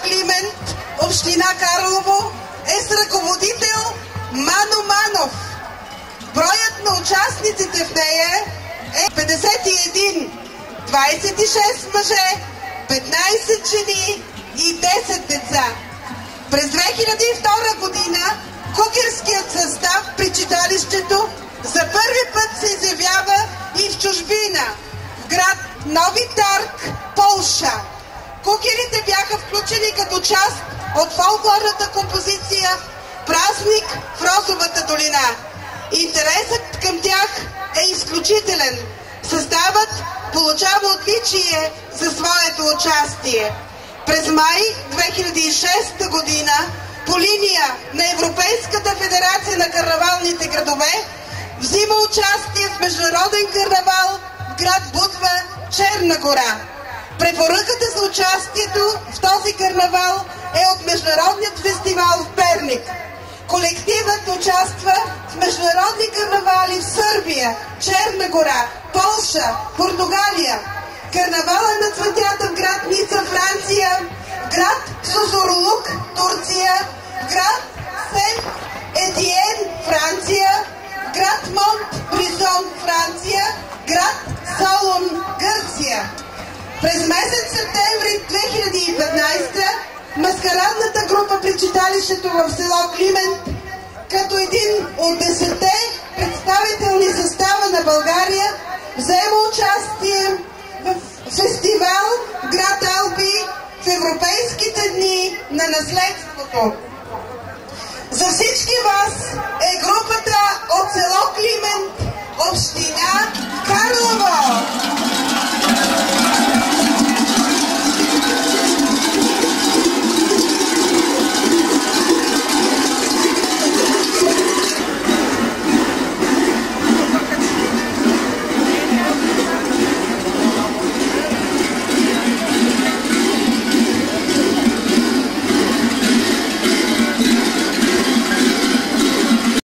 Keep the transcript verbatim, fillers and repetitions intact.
Климент, община Карлово, е с ръководител Мано Манов. Броят на участниците в нея е петдесет и един, двадесет и шест мъже, петнадесет жени и десет деца. През две хиляди и втора година кукерският състав при читалището за първи път се изявява и в чужбина, в град Нови Тарг, Полша. Кукерите бяха включени като част от фолклорната композиция "Празник в Розовата долина". Интересът към тях е изключителен. Съставът получава отличие за своето участие. През май две хиляди и шеста година по линия на Европейската федерация на карнавалните градове взима участие в международен карнавал в град Будва, Черна гора. Препоръката за участието в този карнавал е от Международният фестивал в Перник. Колективът участва в международни карнавали в Сърбия, Черна гора, Полша, Португалия. Карнавала на цветята в град Ница, Франция, в град Сузурлук, Турция, в град Сент Етиен, Франция, в град Монт Бризон, Франция, град Солун, Гърция. През месец септември две хиляди и петнадесета маскарадната група при читалището в село Климент, като един от десетте представителни състава на България, взема участие в фестивал в град Алби в Европейските дни на наследството. За всички вас е групата от село Климент, община Карлово.